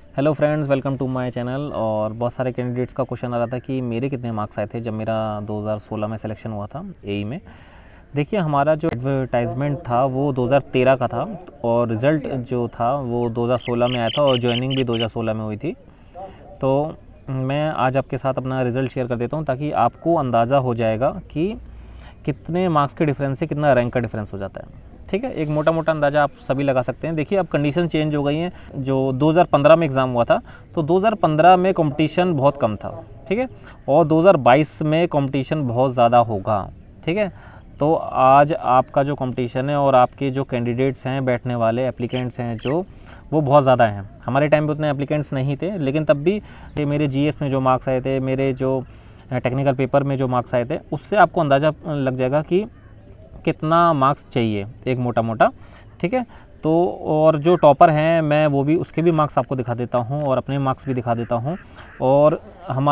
Hello friends, welcome to my channel. और बहुत सारे कैंडिडेट्स का क्वेश्चन आ रहा था कि मेरे कितने मार्क्स आए थे जब मेरा 2016 में सिलेक्शन हुआ था एई में। देखिए, हमारा जो एडवर्टाइजमेंट था वो 2013 का था और रिज़ल्ट जो था वो 2016 में आया था और ज्वाइनिंग भी 2016 में हुई थी। तो मैं आज आपके साथ अपना रिज़ल्ट शेयर कर देता हूँ ताकि आपको अंदाज़ा हो जाएगा कि कितने मार्क्स के डिफरेंस से कितना रैंक का डिफरेंस हो जाता है। ठीक है, एक मोटा मोटा अंदाज़ा आप सभी लगा सकते हैं। देखिए, अब कंडीशन चेंज हो गई हैं। जो 2015 में एग्ज़ाम हुआ था तो 2015 में कंपटीशन बहुत कम था, ठीक है, और 2022 में कंपटीशन बहुत ज़्यादा होगा। ठीक है, तो आज आपका जो कंपटीशन है और आपके जो कैंडिडेट्स हैं, बैठने वाले एप्लीकेंट्स हैं जो, वो बहुत ज़्यादा हैं। हमारे टाइम पे उतने एप्लीकेंट्स नहीं थे, लेकिन तब भी मेरे जीएस में जो मार्क्स आए थे, मेरे जो टेक्निकल पेपर में जो मार्क्स आए थे, उससे आपको अंदाज़ा लग जाएगा कि कितना मार्क्स चाहिए, एक मोटा मोटा। ठीक है, तो और जो टॉपर हैं मैं वो भी, उसके भी मार्क्स आपको दिखा देता हूँ और अपने मार्क्स भी दिखा देता हूँ। और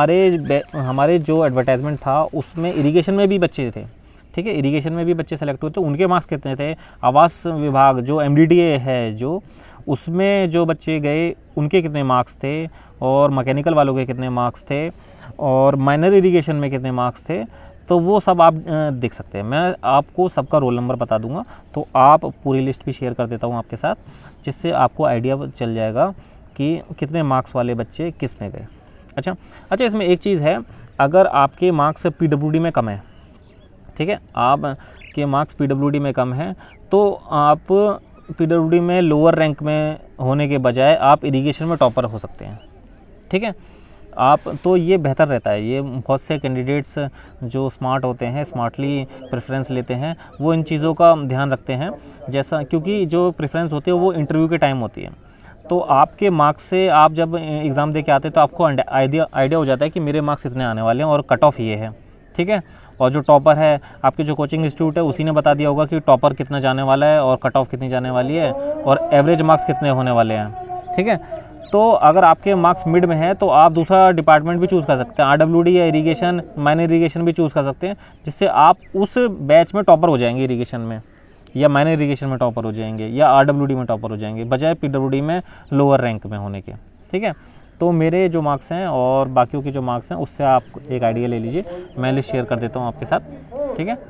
हमारे जो एडवर्टाइजमेंट था उसमें इरिगेशन में भी बच्चे थे। ठीक है, इरिगेशन में भी बच्चे सेलेक्ट हुए, तो उनके मार्क्स कितने थे। आवास विभाग जो एमडीडीए है जो, उसमें जो बच्चे गए उनके कितने मार्क्स थे, और मैकेनिकल वालों के कितने मार्क्स थे, और माइनर इरिगेशन में कितने मार्क्स थे, तो वो सब आप देख सकते हैं। मैं आपको सबका रोल नंबर बता दूंगा, तो आप पूरी लिस्ट भी शेयर कर देता हूँ आपके साथ, जिससे आपको आइडिया चल जाएगा कि कितने मार्क्स वाले बच्चे किस में गए। अच्छा, इसमें एक चीज़ है, अगर आपके मार्क्स पीडब्ल्यूडी में कम है, ठीक है, आपके मार्क्स पीडब्ल्यूडी में कम है, तो आप पीडब्ल्यूडी में लोअर रैंक में होने के बजाय आप इरिगेशन में टॉपर हो सकते हैं। ठीक है, आप तो ये बेहतर रहता है। ये बहुत से कैंडिडेट्स जो स्मार्ट होते हैं, स्मार्टली प्रेफरेंस लेते हैं, वो इन चीज़ों का ध्यान रखते हैं। जैसा, क्योंकि जो प्रेफरेंस होती है वो इंटरव्यू के टाइम होती है, तो आपके मार्क्स से आप जब एग्ज़ाम दे के आते हैं तो आपको आइडिया हो जाता है कि मेरे मार्क्स इतने आने वाले हैं और कट ऑफ ये है। ठीक है, और जो टॉपर है, आपके जो कोचिंग इंस्टीट्यूट है, उसी ने बता दिया होगा कि टॉपर कितना जाने वाला है और कट ऑफ कितनी जाने वाली है और एवरेज मार्क्स कितने होने वाले हैं। ठीक है, तो अगर आपके मार्क्स मिड में है तो आप दूसरा डिपार्टमेंट भी चूज़ कर सकते हैं, आरडब्ल्यूडी या इरिगेशन, माइनर इरिगेशन भी चूज़ कर सकते हैं, जिससे आप उस बैच में टॉपर हो जाएंगे, इरिगेशन में या माइनर इरिगेशन में टॉपर हो जाएंगे या आरडब्ल्यूडी में टॉपर हो जाएंगे, बजाय पीडब्ल्यूडी में लोअर रैंक में होने के। ठीक है, तो मेरे जो मार्क्स हैं और बाकियों के जो मार्क्स हैं उससे आप एक आइडिया ले लीजिए। मैं लिस्ट शेयर कर देता हूँ आपके साथ। ठीक है,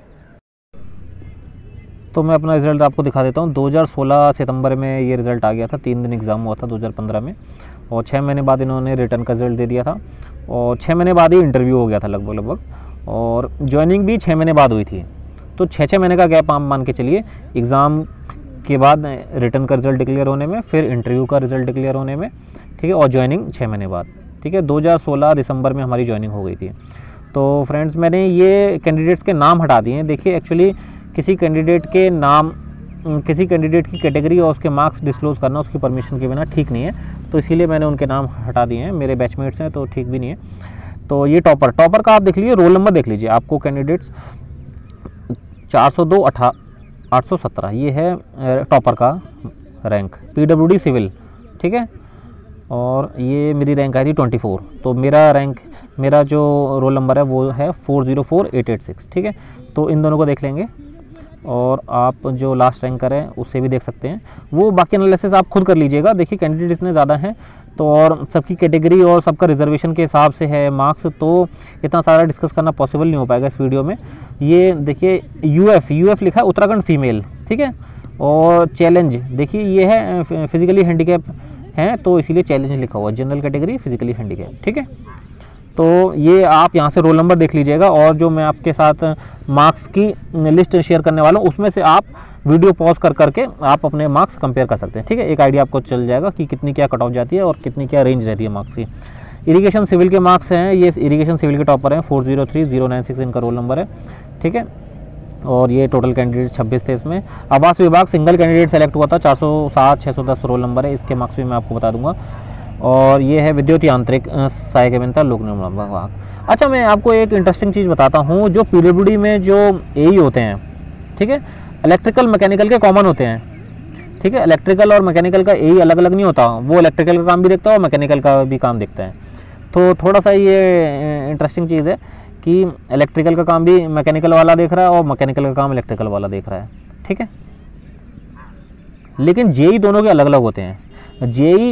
तो मैं अपना रिज़ल्ट आपको दिखा देता हूँ। 2016 सितंबर में ये रिज़ल्ट आ गया था, 3 दिन एग्ज़ाम हुआ था 2015 में, और 6 महीने बाद इन्होंने रिटर्न का रिज़ल्ट दे दिया था, और 6 महीने बाद ही इंटरव्यू हो गया था लगभग, और ज्वाइनिंग भी 6 महीने बाद हुई थी। तो 6 महीने का गैप आप मान के चलिए, एग्ज़ाम के बाद रिटर्न का रिज़ल्ट डिक्लेयर होने में, फिर इंटरव्यू का रिज़ल्ट डिक्लेयर होने में। ठीक है, और ज्वाइनिंग 6 महीने बाद। ठीक है, 2016 दिसंबर में हमारी ज्वाइनिंग हो गई थी। तो फ्रेंड्स, मैंने ये कैंडिडेट्स के नाम हटा दिए हैं। देखिए, एक्चुअली किसी कैंडिडेट के नाम, किसी कैंडिडेट की कैटेगरी और उसके मार्क्स डिस्क्लोज़ करना उसकी परमिशन के बिना ठीक नहीं है, तो इसीलिए मैंने उनके नाम हटा दिए हैं। मेरे बैचमेट्स हैं तो ठीक भी नहीं है। तो ये टॉपर का आप देख लीजिए, रोल नंबर देख लीजिए, आपको कैंडिडेट्स 402 817, ये है टॉपर का रैंक, पीडब्ल्यूडी सिविल। ठीक है, और ये मेरी रैंक आई थी 24, तो मेरा जो रोल नंबर है वो है 404886। ठीक है, तो इन दोनों को देख लेंगे, और आप जो लास्ट रैंकर है उससे भी देख सकते हैं। वो बाकी एनालिसिस आप खुद कर लीजिएगा। देखिए, कैंडिडेट इतने ज़्यादा हैं तो, और सबकी कैटेगरी और सबका रिजर्वेशन के हिसाब से है मार्क्स, तो इतना सारा डिस्कस करना पॉसिबल नहीं हो पाएगा इस वीडियो में। ये देखिए, यूएफ लिखा है, उत्तराखंड फीमेल। ठीक है, और चैलेंज देखिए, ये है फिजिकली हैंडीकैप हैं, तो इसीलिए चैलेंज लिखा हुआ, जनरल कैटेगरी फिजिकली हैंडीकैप। ठीक है, तो ये आप यहाँ से रोल नंबर देख लीजिएगा, और जो मैं आपके साथ मार्क्स की लिस्ट शेयर करने वाला हूँ उसमें से आप वीडियो पॉज करके आप अपने मार्क्स कंपेयर कर सकते हैं। ठीक है, एक आइडिया आपको चल जाएगा कि कितनी क्या कट ऑफ जाती है और कितनी क्या रेंज रहती है मार्क्स की। इरिगेशन सिविल के मार्क्स हैं, ये इरिगेशन सिविल के टॉपर हैं, 403096 इनका रोल नंबर है। ठीक है, और ये टोटल कैंडिडेट 26 थे इसमें। आवास विभाग सिंगल कैंडिडेट सेलेक्ट हुआ था, 407 610 रोल नंबर है, इसके मार्क्स भी मैं आपको बता दूंगा। और ये है विद्युत यांत्रिक सहायक अभियंता लोक निर्माण विभाग। अच्छा, मैं आपको एक इंटरेस्टिंग चीज़ बताता हूँ, जो पीडब्ल्यूडी में जो एई होते हैं, ठीक है, इलेक्ट्रिकल मैकेनिकल के कॉमन होते हैं। ठीक है, इलेक्ट्रिकल और मैकेनिकल का एई अलग अलग नहीं होता, वो इलेक्ट्रिकल का काम भी देखता है और मैकेनिकल का भी काम देखता है। तो थोड़ा सा ये इंटरेस्टिंग चीज़ है कि इलेक्ट्रिकल का काम भी मैकेनिकल वाला देख रहा है और मैकेनिकल का काम इलेक्ट्रिकल वाला देख रहा है। ठीक है, लेकिन जेई दोनों के अलग अलग होते हैं। जेई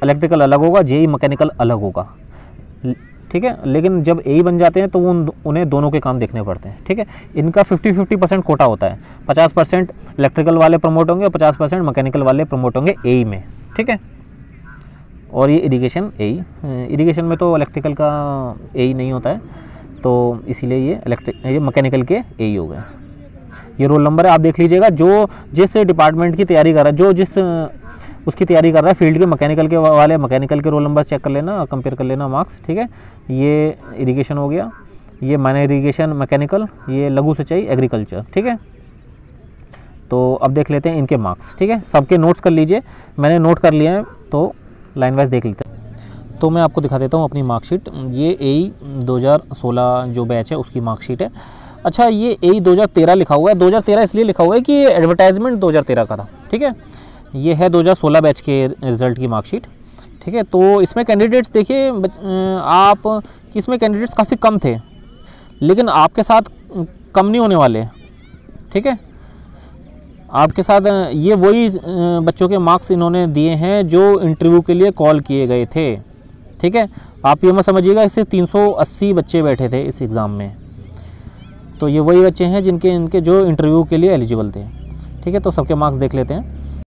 इलेक्ट्रिकल अलग होगा, जेई मैकेनिकल अलग होगा, ठीक है। लेकिन जब एई बन जाते हैं तो उन्हें दोनों के काम देखने पड़ते हैं, ठीक है। इनका 50-50% कोटा होता है, 50% इलेक्ट्रिकल वाले प्रमोट होंगे और 50% मैकेनिकल वाले प्रमोट होंगे एई में, ठीक है। और ये इरिगेशन एई, इरिगेशन में तो इलेक्ट्रिकल का एई नहीं होता है, तो इसीलिए ये मैकेनिकल के एई हो गए। ये रोल नंबर है, आप देख लीजिएगा। जो जिस डिपार्टमेंट की तैयारी कर रहा है, जो जिस उसकी तैयारी कर रहा है फील्ड के, मैकेनिकल के वाले मैकेनिकल के रोल नंबर चेक कर लेना, कंपेयर कर लेना मार्क्स, ठीक है। ये इरिगेशन हो गया, ये माइनर इरिगेशन मैकेनिकल, ये लघु सिंचाई एग्रीकल्चर, ठीक है। तो अब देख लेते हैं इनके मार्क्स, ठीक है। सबके नोट्स कर लीजिए, मैंने नोट कर लिए हैं, तो लाइन वाइज देख लेते हैं। तो मैं आपको दिखा देता हूँ अपनी मार्कशीट। ये एई 2016 जो बैच है उसकी मार्कशीट है। अच्छा, ये एई 2013 लिखा हुआ है। 2013 इसलिए लिखा हुआ है कि एडवर्टाइजमेंट 2013 का था, ठीक है। ये है 2016 बैच के रिज़ल्ट की मार्कशीट, ठीक है। तो इसमें कैंडिडेट्स देखिए आप कि इसमें कैंडिडेट्स काफ़ी कम थे, लेकिन आपके साथ कम नहीं होने वाले, ठीक है। आपके साथ ये वही बच्चों के मार्क्स इन्होंने दिए हैं जो इंटरव्यू के लिए कॉल किए गए थे, ठीक है। आप ये मत समझिएगा इससे 380 बच्चे बैठे थे इस एग्ज़ाम में, तो ये वही बच्चे हैं इनके जो इंटरव्यू के लिए एलिजिबल थे, ठीक है। तो सबके मार्क्स देख लेते हैं।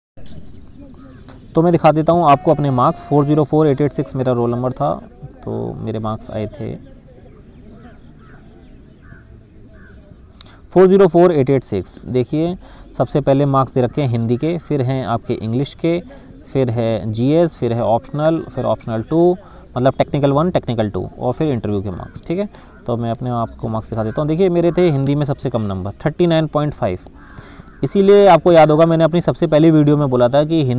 तो मैं दिखा देता हूँ आपको अपने मार्क्स। 404886 मेरा रोल नंबर था, तो मेरे मार्क्स आए थे 404886। देखिए सबसे पहले मार्क्स दे रखे हैं हिंदी के, फिर हैं आपके इंग्लिश के, फिर है जीएस, फिर है ऑप्शनल, फिर ऑप्शनल 2 मतलब टेक्निकल 1 टेक्निकल 2, और फिर इंटरव्यू के मार्क्स, ठीक है। तो मैं अपने आपको मार्क्स दिखा देता हूँ। देखिए मेरे थे हिंदी में सबसे कम नंबर 39.5। इसीलिए आपको याद होगा मैंने अपनी सबसे पहली वीडियो में बोला था कि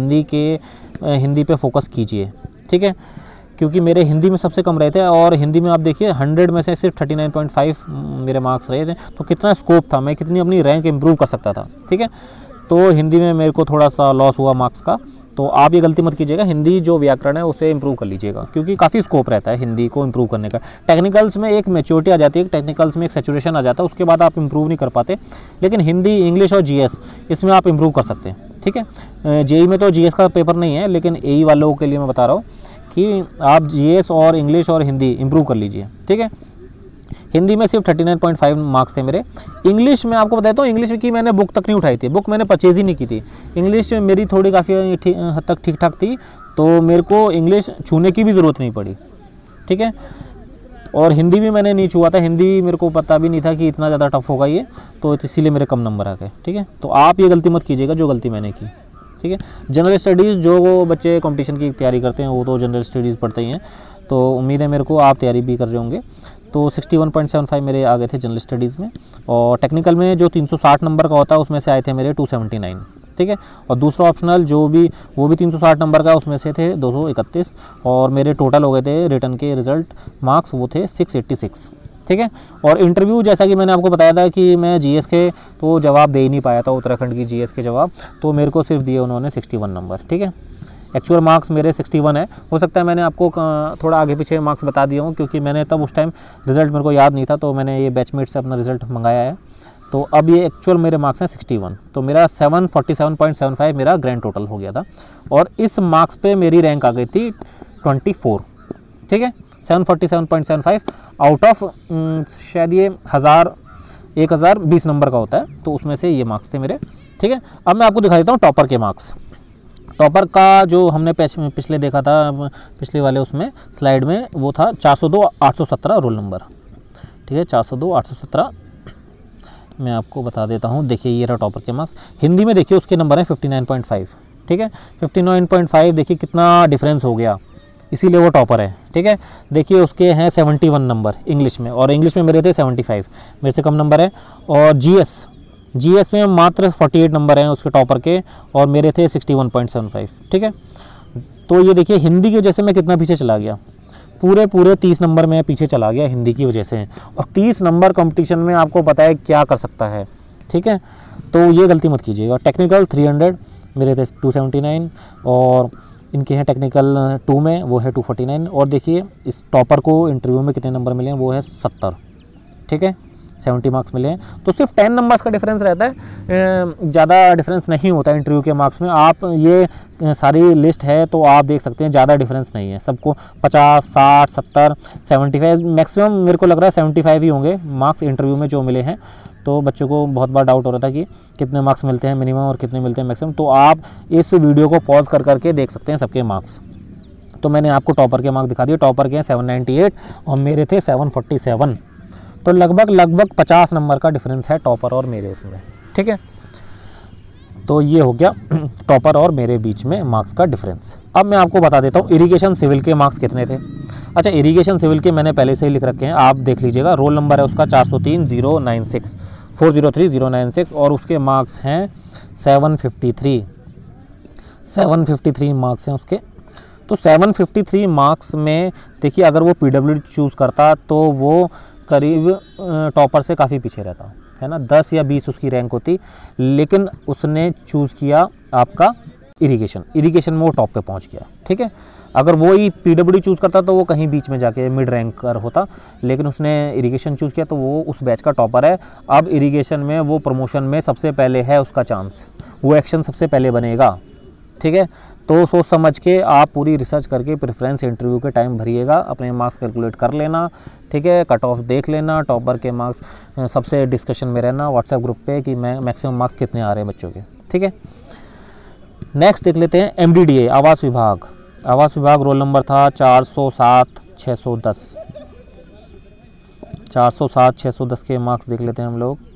हिंदी पे फोकस कीजिए, ठीक है, क्योंकि मेरे हिंदी में सबसे कम रहे थे। और हिंदी में आप देखिए 100 में से सिर्फ 39.5 मेरे मार्क्स रहे थे, तो कितना स्कोप था, मैं कितनी अपनी रैंक इम्प्रूव कर सकता था, ठीक है। तो हिंदी में मेरे को थोड़ा सा लॉस हुआ मार्क्स का, तो आप ये गलती मत कीजिएगा, हिंदी जो व्याकरण है उसे इम्प्रूव कर लीजिएगा, क्योंकि काफ़ी स्कोप रहता है हिंदी को इम्प्रूव करने का। टेक्निकल्स में एक मैच्योरिटी आ जाती है, टेक्निकल्स में एक सैचुरेशन आ जाता है, उसके बाद आप इम्प्रूव नहीं कर पाते, लेकिन हिंदी, इंग्लिश और जीएस इसमें आप इम्प्रूव कर सकते हैं, ठीक है। जेई में तो जीएस का पेपर नहीं है, लेकिन एई वालों के लिए मैं बता रहा हूँ कि आप जीएस और इंग्लिश और हिंदी इम्प्रूव कर लीजिए, ठीक है। हिंदी में सिर्फ 39.5 मार्क्स थे मेरे। इंग्लिश में आपको बताता हूँ, इंग्लिश की मैंने बुक तक नहीं उठाई थी, बुक मैंने परचेज ही नहीं की थी। इंग्लिश मेरी थोड़ी काफ़ी हद तक ठीक ठाक थी, तो मेरे को इंग्लिश छूने की भी ज़रूरत नहीं पड़ी, ठीक है। और हिंदी भी मैंने नहीं छुआ था, हिंदी मेरे को पता भी नहीं था कि इतना ज़्यादा टफ होगा ये, तो इसीलिए मेरे कम नंबर आ गए, ठीक है। तो आप ये गलती मत कीजिएगा जो गलती मैंने की, ठीक है। जनरल स्टडीज़ जो बच्चे कंपटीशन की तैयारी करते हैं वो तो जनरल स्टडीज़ पढ़ते ही हैं, तो उम्मीद है मेरे को आप तैयारी भी कर रहे होंगे। तो 61.75 मेरे आ गए थे जनरल स्टडीज़ में, और टेक्निकल में जो 360 नंबर का होता है उसमें से आए थे मेरे 279, ठीक है। और दूसरा ऑप्शनल वो भी 360 नंबर का, उसमें से थे 231, और मेरे टोटल हो गए थे रिटर्न के रिज़ल्ट मार्क्स वो थे 686, ठीक है। और इंटरव्यू जैसा कि मैंने आपको बताया था कि मैं जीएस के तो जवाब दे ही नहीं पाया था, उत्तराखंड की जीएस के जवाब, तो मेरे को सिर्फ दिए उन्होंने 61 नंबर, ठीक है। एक्चुअल मार्क्स मेरे 61 है। हो सकता है मैंने आपको थोड़ा आगे पीछे मार्क्स बता दिया हूँ, क्योंकि मैंने तब उस टाइम रिज़ल्ट मेरे को याद नहीं था, तो मैंने ये बैचमेट से अपना रिज़ल्ट मंगाया है। तो अब ये एक्चुअल मेरे मार्क्स हैं 61, तो मेरा 747.75 मेरा ग्रैंड टोटल हो गया था, और इस मार्क्स पे मेरी रैंक आ गई थी 24, ठीक है। 747.75 आउट ऑफ शायद ये 1020 नंबर का होता है, तो उसमें से ये मार्क्स थे मेरे, ठीक है। अब मैं आपको दिखा देता हूँ टॉपर के मार्क्स। टॉपर का जो हमने पिछले देखा था, पिछले वाले उसमें स्लाइड में, वो था 402-817 रोल नंबर, ठीक है। 402-817 मैं आपको बता देता हूँ। देखिए ये रहा टॉपर के मार्क्स। हिंदी में देखिए उसके नंबर है 59.5, ठीक है। 59.5 देखिए कितना डिफरेंस हो गया, इसीलिए वो टॉपर है, ठीक है। देखिए उसके हैं 71 नंबर इंग्लिश में, और इंग्लिश में मेरे थे 75, मेरे से कम नंबर है। और जीएस में मात्र 48 नंबर हैं उसके टॉपर के, और मेरे थे 61.75, ठीक है। तो ये देखिए हिंदी की वजह से मैं कितना पीछे चला गया, पूरे 30 नंबर में पीछे चला गया हिंदी की वजह से। और 30 नंबर कंपटीशन में आपको पता है क्या कर सकता है, ठीक है। तो ये गलती मत कीजिएगा। टेक्निकल 300 मेरे थे 279, और इनके हैं टेक्निकल 2 में वो है 249। और देखिए इस टॉपर को इंटरव्यू में कितने नंबर मिले हैं, वो है 70, ठीक है। 70 मार्क्स मिले हैं। तो सिर्फ 10 नंबर्स का डिफरेंस रहता है, ज़्यादा डिफरेंस नहीं होता है इंटरव्यू के मार्क्स में। आप ये सारी लिस्ट है तो आप देख सकते हैं ज़्यादा डिफरेंस नहीं है, सबको 50, 60, 70, 75, मैक्सिमम मेरे को लग रहा है 75 ही होंगे मार्क्स इंटरव्यू में जो मिले हैं। तो बच्चों को बहुत बार डाउट हो रहा था कि कितने मार्क्स मिलते हैं मिनिमम और कितने मिलते हैं मैक्सिमम, तो आप इस वीडियो को पॉज कर करके देख सकते हैं सबके मार्क्स। तो मैंने आपको टॉपर के मार्क्स दिखा दिए, टॉपर के हैं 798 और मेरे थे 747, तो लगभग 50 नंबर का डिफरेंस है टॉपर और मेरे उसमें, ठीक है। तो ये हो गया टॉपर और मेरे बीच में मार्क्स का डिफरेंस। अब मैं आपको बता देता हूँ इरिगेशन सिविल के मार्क्स कितने थे। अच्छा, इरिगेशन सिविल के मैंने पहले से ही लिख रखे हैं, आप देख लीजिएगा। रोल नंबर है उसका 403-096 403-096 और उसके मार्क्स हैं 753 मार्क्स हैं उसके। तो 753 मार्क्स में देखिए, अगर वो PWD चूज़ करता तो वो करीब टॉपर से काफ़ी पीछे रहता है ना, 10 या 20 उसकी रैंक होती, लेकिन उसने चूज़ किया आपका इरिगेशन में वो टॉप पे पहुंच गया, ठीक है। अगर वो ही PWD चूज़ करता तो वो कहीं बीच में जाके मिड रैंकर होता, लेकिन उसने इरिगेशन चूज़ किया तो वो उस बैच का टॉपर है। अब इरिगेशन में वो प्रमोशन में सबसे पहले है उसका चांस, वो एक्शन सबसे पहले बनेगा, ठीक है। तो सोच समझ के आप पूरी रिसर्च करके प्रेफरेंस इंटरव्यू के टाइम भरिएगा, अपने मार्क्स कैलकुलेट कर लेना, ठीक है। कट ऑफ देख लेना, टॉपर के मार्क्स सबसे डिस्कशन में रहना व्हाट्सएप ग्रुप पे कि मैक्सिमम मार्क्स कितने आ रहे हैं बच्चों के, ठीक है। नेक्स्ट देख लेते हैं MDDA आवास विभाग। आवास विभाग रोल नंबर था 407-610 407-610 के मार्क्स देख लेते हैं हम लोग।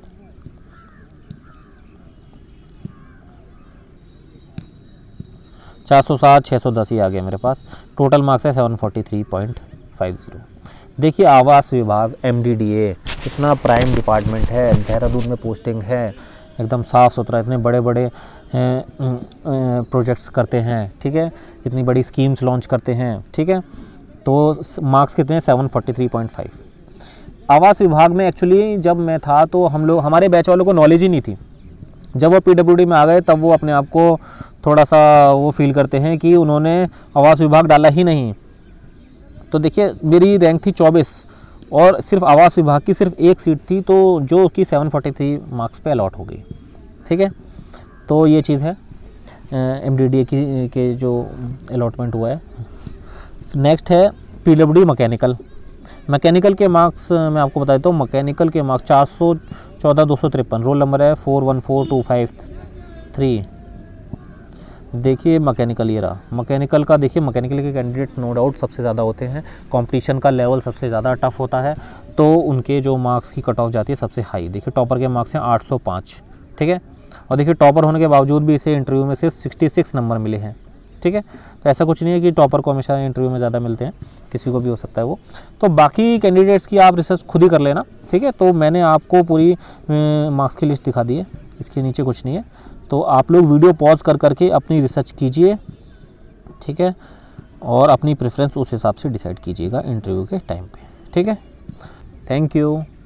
चार 610 ही आ गया मेरे पास। टोटल मार्क्स है 743.50। देखिए आवास विभाग MDDA इतना प्राइम डिपार्टमेंट है, देहरादून में पोस्टिंग है, एकदम साफ़ सुथरा, इतने बड़े बड़े प्रोजेक्ट्स करते हैं, ठीक है, इतनी बड़ी स्कीम्स लॉन्च करते हैं, ठीक है। तो मार्क्स कितने हैं 743.5। आवास विभाग में एक्चुअली जब मैं था तो हमारे बैच वालों को नॉलेज ही नहीं थी। जब वो PWD में आ गए तब वो अपने आप को थोड़ा सा वो फील करते हैं कि उन्होंने आवास विभाग डाला ही नहीं। तो देखिए मेरी रैंक थी 24 और सिर्फ आवास विभाग की सिर्फ एक सीट थी, तो जो कि 743 मार्क्स पे अलॉट हो गई, ठीक है। तो ये चीज़ है MDDA के जो अलॉटमेंट हुआ है। नेक्स्ट है PWD मैकेनिकल के मार्क्स मैं आपको बता देता हूँ। मैकेनिकल के मार्क्स 414-253, रोल नंबर है 414253। देखिए मैकेनिकल ये रहा, मैकेनिकल का देखिए, मैकेनिकल के कैंडिडेट्स नो डाउट सबसे ज़्यादा होते हैं, कंपटीशन का लेवल सबसे ज़्यादा टफ होता है, तो उनके जो मार्क्स की कट ऑफ जाती है सबसे हाई। देखिए टॉपर के मार्क्स हैं 805, ठीक है। और देखिए टॉपर होने के बावजूद भी इसे इंटरव्यू में सिर्फ 66 नंबर मिले हैं, ठीक है। तो ऐसा कुछ नहीं है कि टॉपर को हमेशा इंटरव्यू में ज़्यादा मिलते हैं, किसी को भी हो सकता है वो। तो बाकी कैंडिडेट्स की आप रिसर्च खुद ही कर लेना, ठीक है। तो मैंने आपको पूरी मार्क्स की लिस्ट दिखा दी है, इसके नीचे कुछ नहीं है। तो आप लोग वीडियो पॉज कर करके अपनी रिसर्च कीजिए, ठीक है, और अपनी प्रेफरेंस उस हिसाब से डिसाइड कीजिएगा इंटरव्यू के टाइम पे, ठीक है। Thank you.